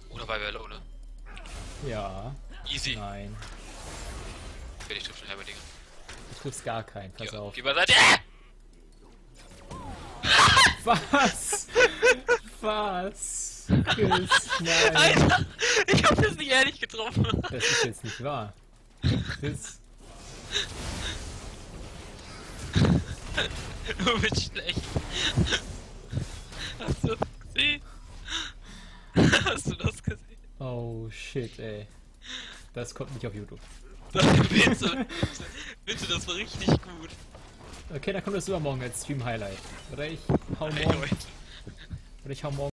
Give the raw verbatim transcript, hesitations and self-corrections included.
Oder bei Velo, ne? Ja. Easy. Nein. Okay, ich triff schon halbe Dinge. Du triffst gar keinen, pass Ja, auf. geh beiseite. Was? Was? Chris, nein. Alter, ich hab das nicht ehrlich getroffen. Das ist jetzt nicht wahr. Chris. Du bist schlecht. Hast du das gesehen? Hast du das gesehen? Oh shit, ey. Das kommt nicht auf YouTube. Bitte, bitte, das war richtig gut. Okay, dann kommt das übermorgen als Stream-Highlight. Oder ich hau Hey, morgen. Leute. Oder ich hau morgen.